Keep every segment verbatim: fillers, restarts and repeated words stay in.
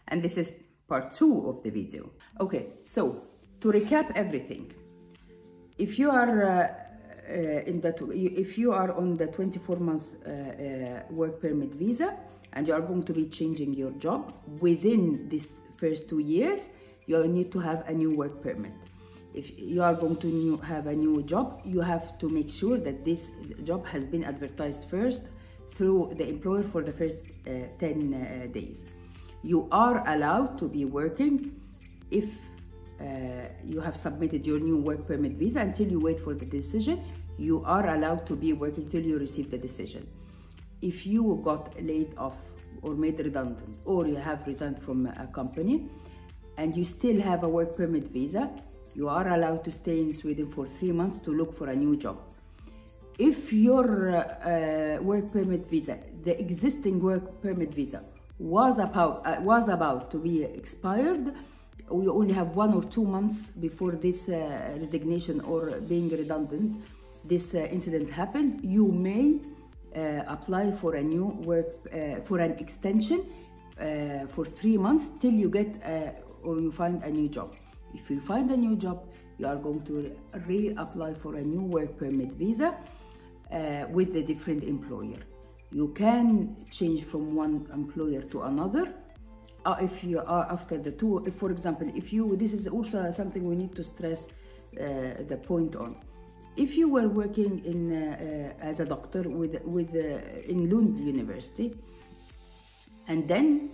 And this is part two of the video. Okay, so to recap everything, if you are uh, uh, in that, if you are on the twenty-four months uh, uh, work permit visa and you are going to be changing your job within these first two years, you need to have a new work permit. If you are going to new, have a new job, you have to make sure that this job has been advertised first through the employer for the first uh, ten uh, days. You are allowed to be working if uh, you have submitted your new work permit visa until you wait for the decision. You are allowed to be working till you receive the decision. If you got laid off or made redundant, or you have resigned from a company and you still have a work permit visa, you are allowed to stay in Sweden for three months to look for a new job. If your uh, uh, work permit visa, the existing work permit visa, was about uh, was about to be expired, or you only have one or two months before this uh, resignation or being redundant, this uh, incident happened, you may uh, apply for a new work uh, for an extension uh, for three months till you get uh, or you find a new job. If you find a new job, you are going to reapply for a new work permit visa uh, with a different employer. You can change from one employer to another uh, if you are after the two. If, for example, if you, this is also something we need to stress uh, the point on. If you were working in uh, uh, as a doctor with with uh, in Lund University, and then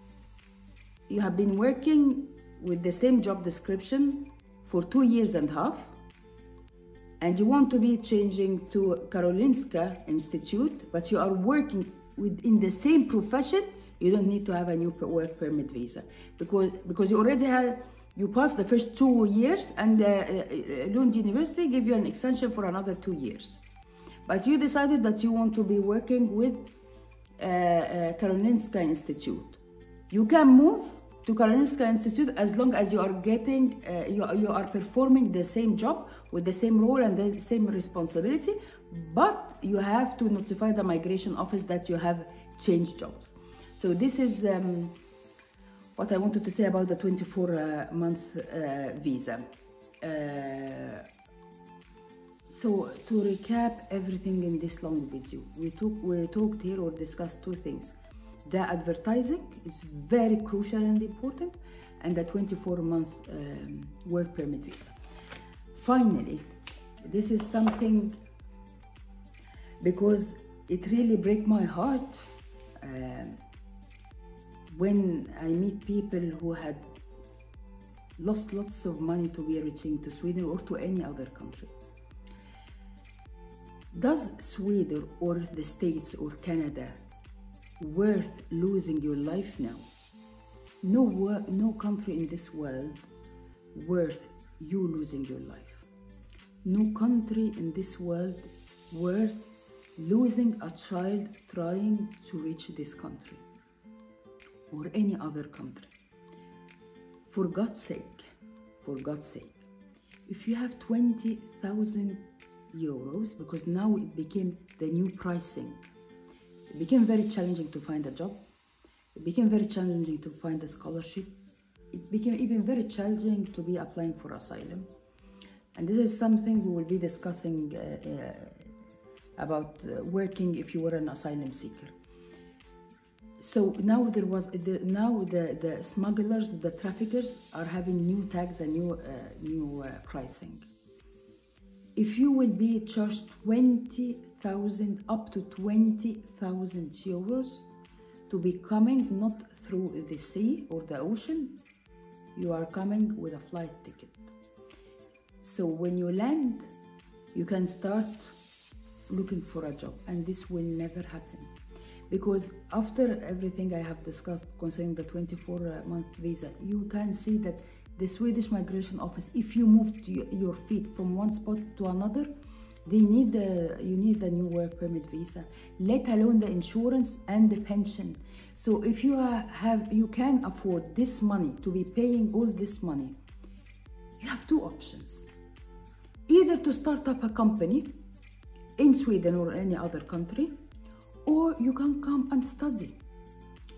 you have been working with the same job description for two years and a half, and you want to be changing to Karolinska Institute, but you are working within the same profession, you don't need to have a new work permit visa, because because you already had, you passed the first two years and uh, uh, Lund University gave you an extension for another two years. But you decided that you want to be working with uh, uh, Karolinska Institute. You can move to Karolinska Institute as long as you are getting, uh, you, you are performing the same job with the same role and the same responsibility, but you have to notify the migration office that you have changed jobs. So this is um, what I wanted to say about the twenty-four uh, months uh, visa. Uh, so to recap everything in this long video, we, took, we talked here or discussed two things. The advertising is very crucial and important, and the twenty-four month um, work permit visa. Finally, this is something, because it really breaks my heart uh, when I meet people who had lost lots of money to be reaching to Sweden or to any other country. Does Sweden or the States or Canada worth losing your life now? No, no country in this world worth you losing your life. No country in this world worth losing a child trying to reach this country or any other country. For God's sake, for God's sake, if you have twenty thousand euros, because now it became the new pricing, it became very challenging to find a job. It became very challenging to find a scholarship. It became even very challenging to be applying for asylum. And this is something we will be discussing uh, uh, about uh, working if you were an asylum seeker. So now there was the, now the, the smugglers, the traffickers are having new tags and new, uh, new uh, pricing. If you will be charged twenty thousand up to twenty thousand euros to be coming not through the sea or the ocean, you are coming with a flight ticket. So when you land, you can start looking for a job, and this will never happen. Because after everything I have discussed concerning the twenty-four month visa, you can see that the Swedish Migration Office, if you move your feet from one spot to another, they need a, you need a new work permit visa, let alone the insurance and the pension. So if you have, you can afford this money, to be paying all this money, you have two options. Either to start up a company in Sweden or any other country, or you can come and study.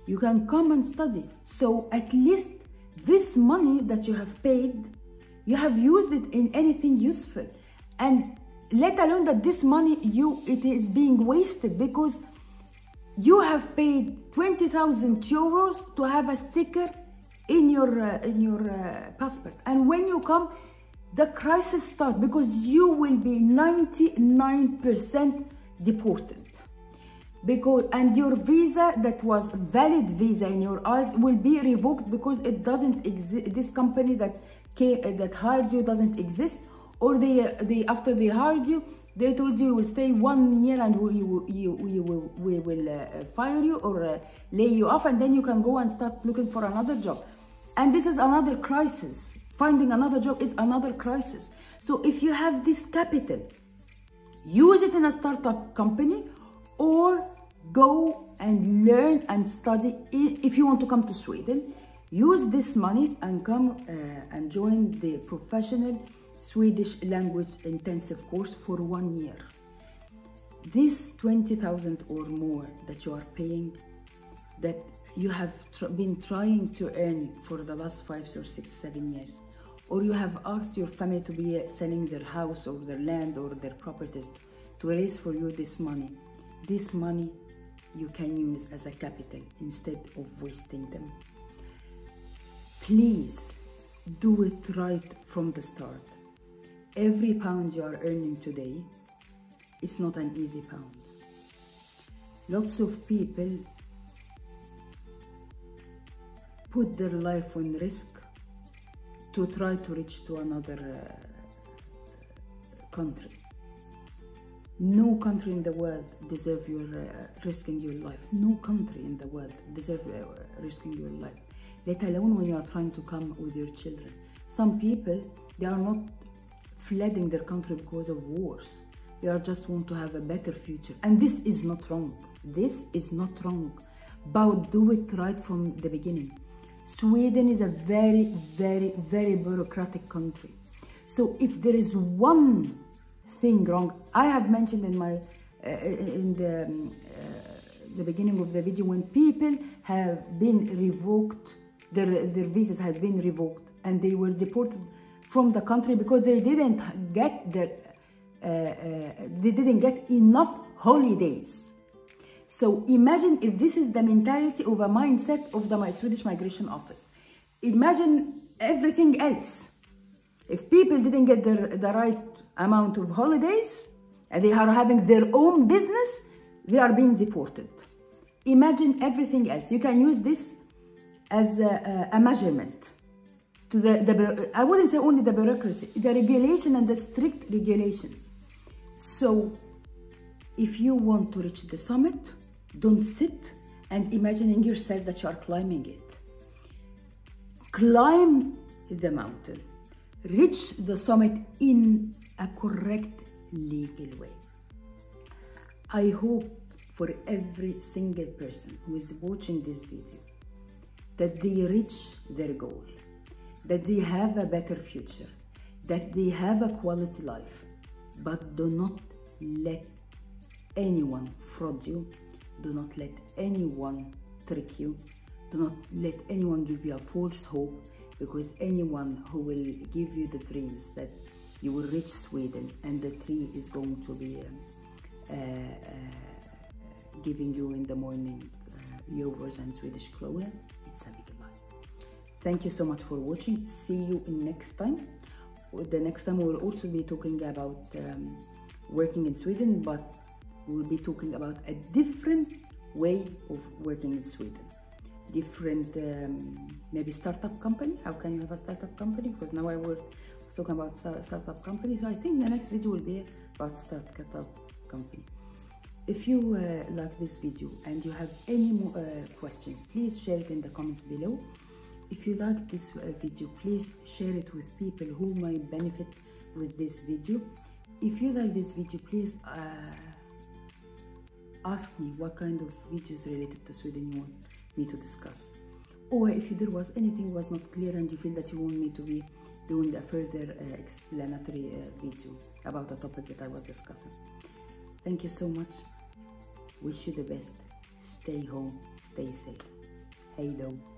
You can come and study. So at least this money that you have paid, you have used it in anything useful. And let alone that this money, you it is being wasted because you have paid twenty thousand euros to have a sticker in your, uh, in your uh, passport. And when you come, the crisis starts because you will be ninety-nine percent deported. Because, and your visa that was valid visa in your eyes will be revoked because it doesn't exist. This company that came, uh, that hired you doesn't exist, or they, uh, they after they hired you, they told you you will stay one year and we, you, you, we will, we will uh, fire you or uh, lay you off, and then you can go and start looking for another job. And this is another crisis. Finding another job is another crisis. So if you have this capital, use it in a startup company, or go and learn and study. If you want to come to Sweden, use this money and come uh, and join the professional Swedish language intensive course for one year. This twenty thousand or more that you are paying, that you have tr been trying to earn for the last five or six, seven years, or you have asked your family to be selling their house or their land or their properties to raise for you this money. This money you can use as a capital instead of wasting them. Please do it right from the start. Every pound you are earning today is not an easy pound. Lots of people put their life on risk to try to reach to another uh, country. No country in the world deserves your uh, risking your life. No country in the world deserves uh, risking your life, let alone when you are trying to come with your children. Some people, they are not flooding their country because of wars. They are just want to have a better future. And this is not wrong. This is not wrong. But do it right from the beginning. Sweden is a very, very, very bureaucratic country. So if there is one thing wrong, I have mentioned in my uh, in the um, uh, the beginning of the video, when people have been revoked, their their visas has been revoked, and they were deported from the country because they didn't get their uh, uh, they didn't get enough holidays. So imagine if this is the mentality of a mindset of the Swedish Migration Office. Imagine everything else. If people didn't get the, the right amount of holidays and they are having their own business, they are being deported. Imagine everything else. You can use this as a, a measurement to the, the, I wouldn't say only the bureaucracy, the regulation and the strict regulations. So if you want to reach the summit, don't sit and imagining yourself that you are climbing it. Climb the mountain. Reach the summit in a correct legal way. I hope for every single person who is watching this video that they reach their goal, that they have a better future, that they have a quality life, but do not let anyone fraud you. Do not let anyone trick you. Do not let anyone give you a false hope, because anyone who will give you the dreams that you will reach Sweden and the tree is going to be uh, uh, giving you in the morning uh, euros and Swedish krona, it's a big lie. Thank you so much for watching. See you in next time. The next time we will also be talking about um, working in Sweden, but we'll be talking about a different way of working in Sweden. Different, um, maybe startup company. How can you have a startup company? Because now I was talking about startup company. So I think the next video will be about startup company. If you uh, like this video and you have any more uh, questions, please share it in the comments below. If you like this uh, video, please share it with people who might benefit with this video. If you like this video, please uh, ask me what kind of videos related to Sweden you want me to discuss. Or if there was anything was not clear and you feel that you want me to be doing a further uh, explanatory uh, video about a topic that I was discussing. Thank you so much. Wish you the best. Stay home, stay safe. halo.